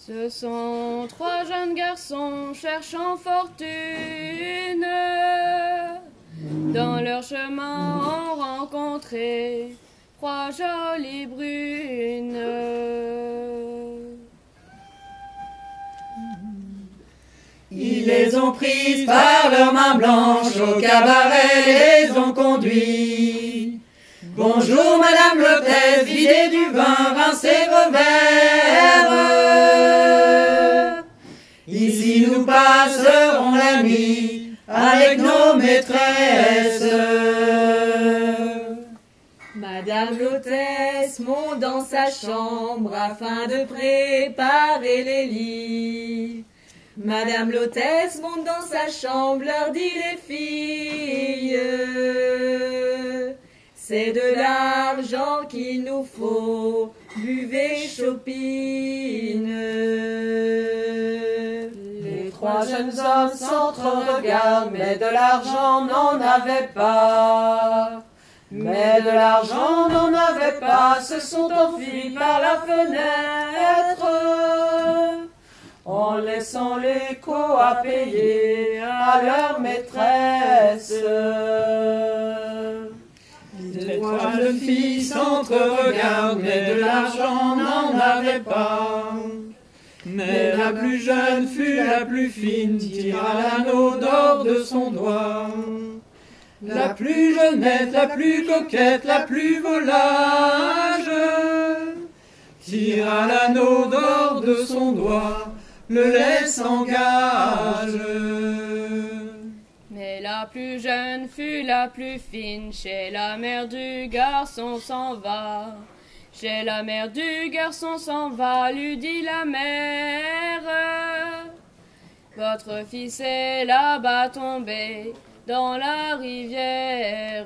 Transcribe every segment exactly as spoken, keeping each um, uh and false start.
Ce sont trois jeunes garçons cherchant fortune. Dans leur chemin ont rencontré trois jolies brunes. Ils les ont prises par leurs mains blanches, au cabaret les ont conduits. Bonjour madame l'hôtesse, videz du vin, rincez vos verres. Ici nous passerons la nuit avec nos maîtresses. Madame l'hôtesse monte dans sa chambre afin de préparer les lits. Madame l'hôtesse monte dans sa chambre, leur dit les filles, c'est de l'argent qu'il nous faut, buvez chopine. Les trois jeunes hommes s'entre-regardent, mais de l'argent n'en avait pas. Mais de l'argent n'en avait pas, se sont enfuis par la fenêtre, en laissant l'écho à payer à leur maîtresse. Les trois jeunes filles s'entre-regardent, mais de l'argent n'en avait pas. Mais la plus jeune fut la plus fine, tira l'anneau d'or de son doigt. La plus jeunette, la plus coquette, la plus volage, tira l'anneau d'or de son doigt, le laisse en gage. Mais la plus jeune fut la plus fine, chez la mère du garçon s'en va. Chez la mère du garçon s'en va, lui dit la mère. Votre fils est là-bas tombé dans la rivière.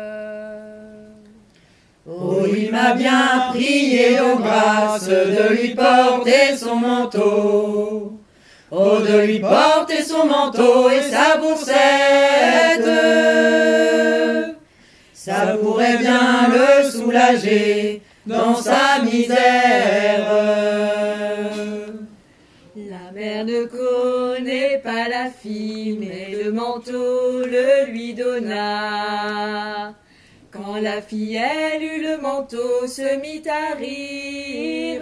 Oh, il m'a bien prié aux grâces de lui porter son manteau. Oh, de lui porter son manteau et sa boursette. Ça pourrait bien le soulager dans sa misère. La mère ne connaît pas la fille, mais le manteau le lui donna. Quand la fille, elle eut le manteau, se mit à rire.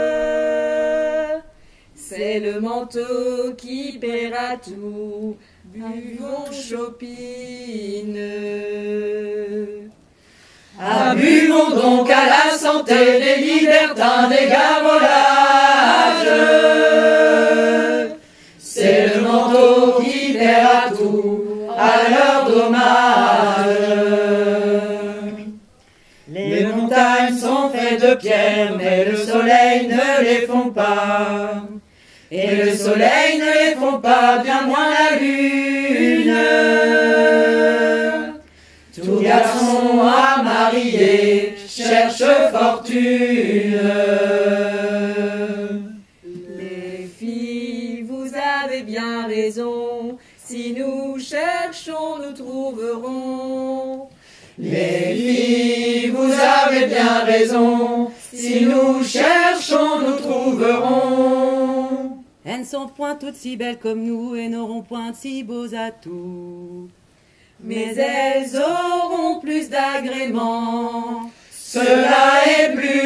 C'est le manteau qui paiera tout, buvons chopine. Ah, buvons donc à la santé des libertins, des gamolages. C'est le manteau qui paiera tout à leur dommage. Les montagnes sont faites de pierre, mais le soleil ne les fond pas. Et le soleil ne les fond pas, bien moins la lune. Tout garçon à marier cherche fortune. Les filles, vous avez bien raison, si nous cherchons, nous trouverons. Les filles, vous avez bien raison, si nous cherchons, nous trouverons. Elles ne sont point toutes si belles comme nous et n'auront point de si beaux atouts. Mais elles auront plus d'agréments. Cela est plus